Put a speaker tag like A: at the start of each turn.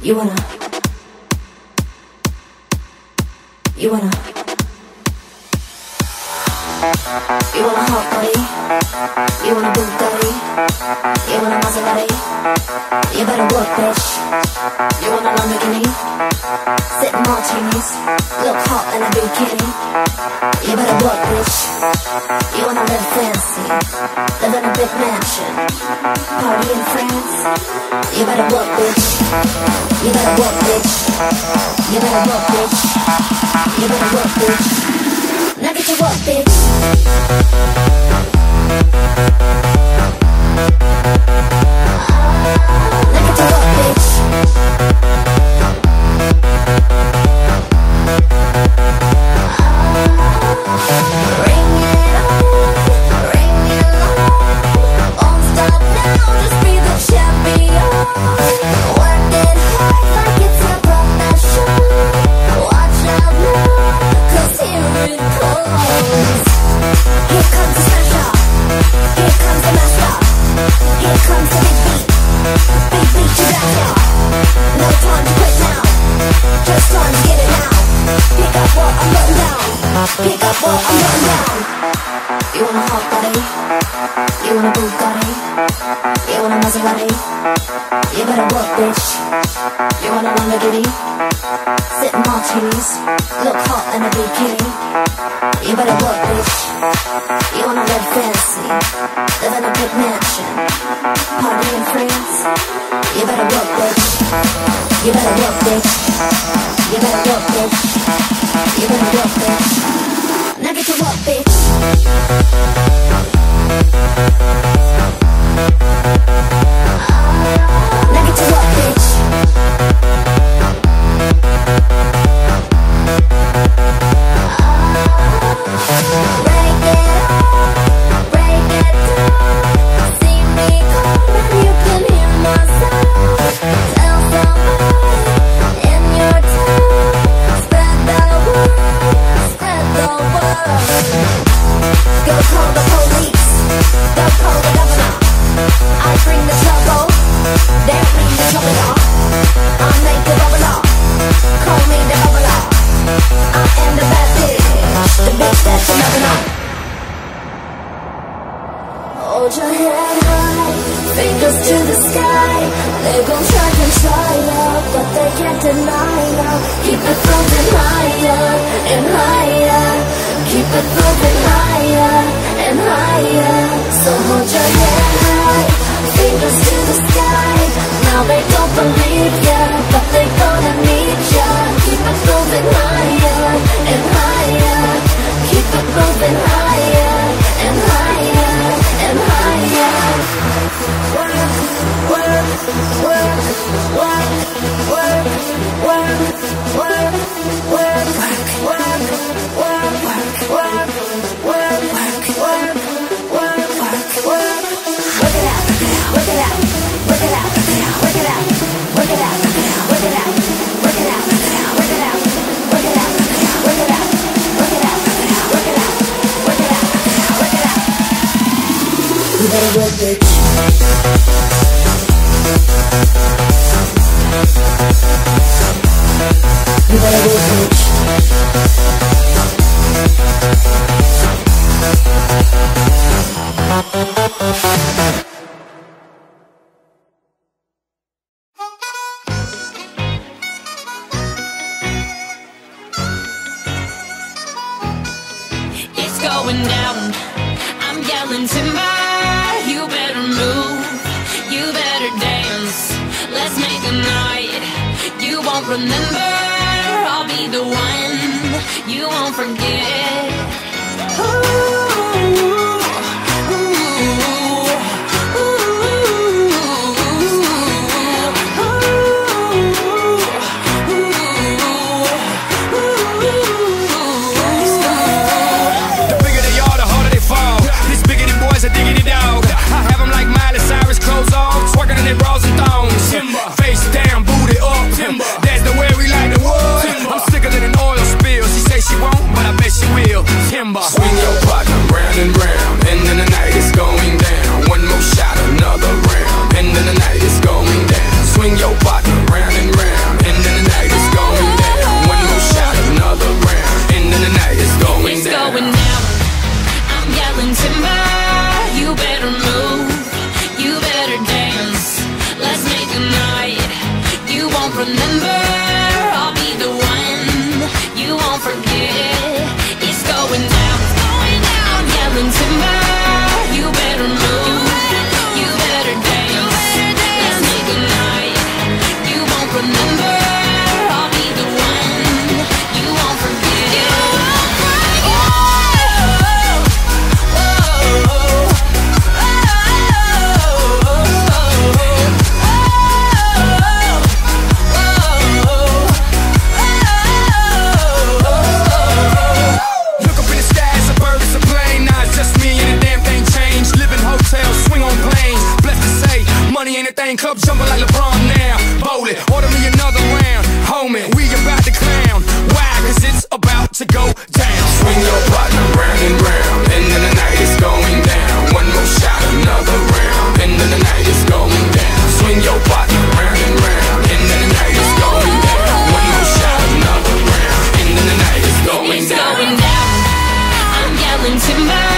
A: You wanna hot body? You wanna Bugatti? You wanna Maserati? You better work, bitch. You want a Lamborghini? Sip martinis, look hot in a bikini. You better work, bitch. You wanna live fancy, live in a big mansion, party in France. You better work, bitch. You better work, bitch. You better work, bitch. You better work, bitch. Now get to work, bitch. Now get to work, bitch. Ring it on, won't stop now, just be the champion. Work it hard like it's your profession. Watch out now, 'cause here it comes. Here comes the smasher, here comes the master, here comes the big beat you got ya. No time to quit now, just time to get it now. Pick up what I'm putting down, pick up what I'm putting down. You want a hot body? You want a Bugatti? You want a Maserati? You better work, bitch. You want a Lamborghini? Sip martinis, look hot in a bikini. You better work, bitch. You wanna live fancy, live in a big mansion, party in France. You better work, bitch. You better work, bitch. You better work, bitch. You better work, bitch. Now get to work, bitch. Now get to work, bitch. Break it up, break it down. See me coming, you can hear my sound. Tell somebody in your town. Spread the word, spread the word. Go call the police, go call the governor. I bring the trouble, they bring the trouble. I make it bubble up, call me the bubble up. I am the bad bitch, the bitch that you never know. Hold your head high, fingers to the sky. They gon' try ya, but they can't deny ya. Keep it moving higher and higher. Keep it moving higher and higher. So hold your head high, fingers to the sky. Now they don't believe ya, but they gonna need ya. Keep it moving higher and higher. Keep it moving higher and higher and higher. Work, work, work, work, work, work, work, work, work, work, work, work, work, work, work, work. Work it out, work it out, work it out, work it out, work it out, work it out, work it out, work it out, work it out, work it out, work it out, work it out, work it out, work it out. You better work, bitch. You better work, bitch.
B: It's going down, I'm yelling timber. You better move, you better dance. Let's make a night you won't remember. I'll be the one you won't forget. Ooh, ooh, ooh,
C: The bigger they are, the harder they fall. These bigoted boys are diggity dog. I have them like Miley Cyrus, clothes off, twerking in their bras and thongs. Face down, booty up. That's the way we like the wood. I'm sicker than an oil spill. She say she won't, but I bet she will.
B: going down. I'm yelling timber. You better move. You better dance. Let's make a night you won't remember. I'll be the one you won't forget. It's going down. It's going down. I'm yelling timber. You better move. You better dance. Let's make a night you won't remember. I'll be the one you won't forget. You won't
C: Look up in the sky, it's a bird, it's a plane. Nah, it's just me and the damn thing changed. Live in hotels, swing on planes. Blessed to say, money ain't a thing. Club jumping like LeBron now. Bowl it, order me another round. Homie, we about to clown. Why? Cause it's about to go down. Swing your partner round and round. End of the night is going down. One more shot, another round. End of the night is going down. Swing your partner round and round. End of the night is going down. One more shot, another round. End of the night is going
B: It's
C: down.
B: going down. I'm yelling timber.